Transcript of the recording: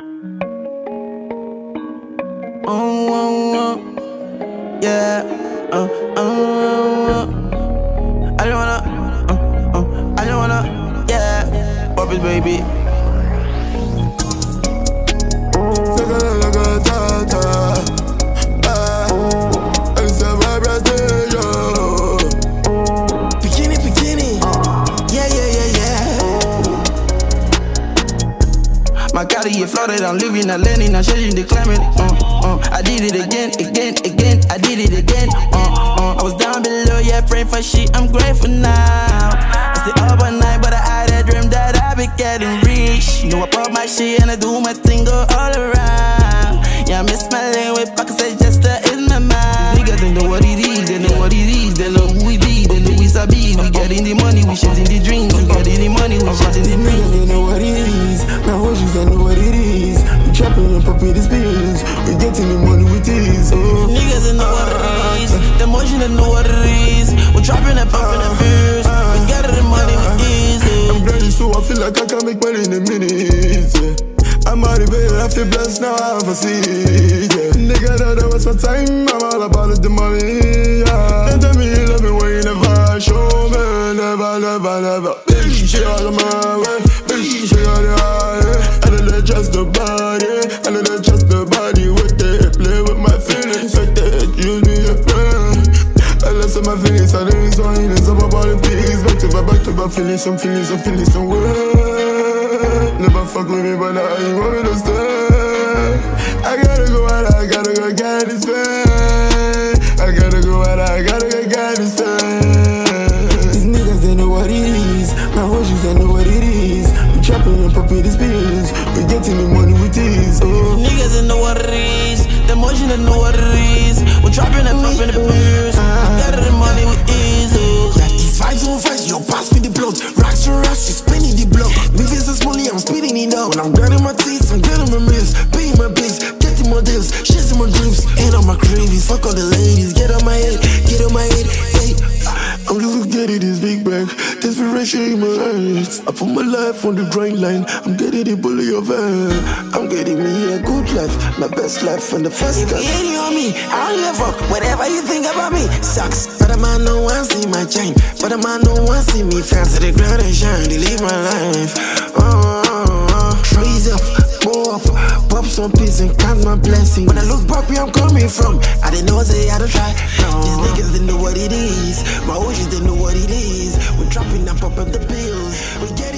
Yeah. I don't wanna, yeah. Bubbles, baby. My Cartier flooded, I'm living, I'm learning, I'm changing the climate. I did it again. I did it again. I was down below, yeah, praying for shit. I'm grateful now. I stay up all night, but I had a dream that I be getting rich. You know I pop my shit and I do my thing, go all around. Yeah, I miss my lane with pockets, I just in my mind. Niggas they know what it is, they know what it is, they know who we be, they know we sabi. We getting the money, we chasing the dreams. We getting the money, we chasing the dreams. They know what it is. Now horses, I know what it is. We trapping and popping these pills. We getting the money with this. Oh. Niggas they know what it is. The motion they know what it is. We trapping and popping the pills. We getting the money with ease. I'm ready, so I feel like I can make money in a minute. Yeah. I'm motivated, I feel blessed, now I have a seat. Yeah. Nigga, that was my time. I'm all about the money. Yeah. And tell me you love me when you never show me. Never. Bitch, she all on my way. Bitch, she all the high. I don't let just the body. I don't let just the body. With they play with my feelings. Like they use me a plan. I lost my feelings, I didn't so healings. I'm about the peace. Back to back, feeling some way. Never fuck with me, but now you want me to stay. I gotta go out, I gotta go get this fame. I gotta go out, I gotta go get this fame. These niggas, they know what it is. My horses, they know what it is. We trapping and popping these pills. We getting the money with this. Oh. Niggas, they know what it is. The motion, they know what it is. We trapping and popping the pills. We getting the money with ease. Yeah, these vibes on vibes, yo, pass me the blood. Racks for racks, she's spinning the block. Moving so slowly, I'm speeding it up. When I'm grinding my teeth, I'm getting my meals. Paying my bills, getting my deals, chasing my dreams. Ain't on my cravings, fuck all the ladies. Get on my head, hey. I'm just getting this big bag. Desperation in my eyes. I put my life on the grind line. I'm getting the bully of it. I'm getting me a good life, my best life and the first time. If you on me, I don't give a fuck. Whatever you think about me sucks. But a man no one see my chain. But a man no one see me fast to the ground and shine. They live my life. Trees up, blow up, pop some peace and count my blessings. When I look back where I'm coming from, I didn't know say I don't try. No. These niggas they know what it is. My OGs they know what it is. We're dropping and popping the pills. We get